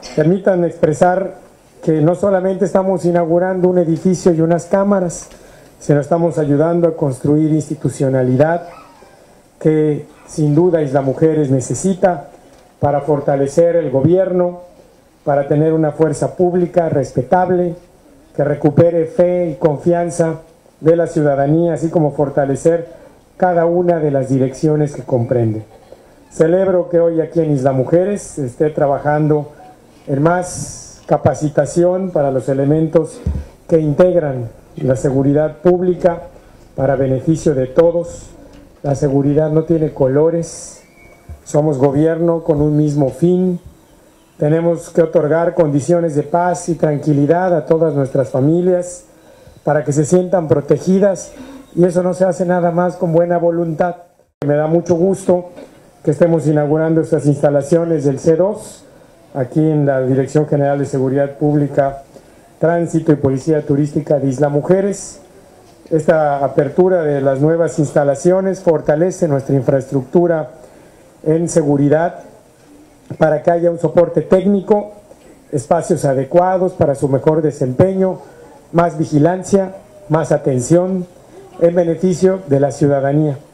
Permítanme expresar que no solamente estamos inaugurando un edificio y unas cámaras, sino estamos ayudando a construir institucionalidad que sin duda Isla Mujeres necesita para fortalecer el gobierno, para tener una fuerza pública respetable, que recupere fe y confianza de la ciudadanía, así como fortalecer cada una de las direcciones que comprende. Celebro que hoy aquí en Isla Mujeres se esté trabajando en más capacitación para los elementos que integran la seguridad pública para beneficio de todos. La seguridad no tiene colores, somos gobierno con un mismo fin. Tenemos que otorgar condiciones de paz y tranquilidad a todas nuestras familias para que se sientan protegidas, y eso no se hace nada más con buena voluntad. Me da mucho gusto que estemos inaugurando estas instalaciones del C2 aquí en la Dirección General de Seguridad Pública, Tránsito y Policía Turística de Isla Mujeres. Esta apertura de las nuevas instalaciones fortalece nuestra infraestructura en seguridad para que haya un soporte técnico, espacios adecuados para su mejor desempeño, más vigilancia, más atención en beneficio de la ciudadanía.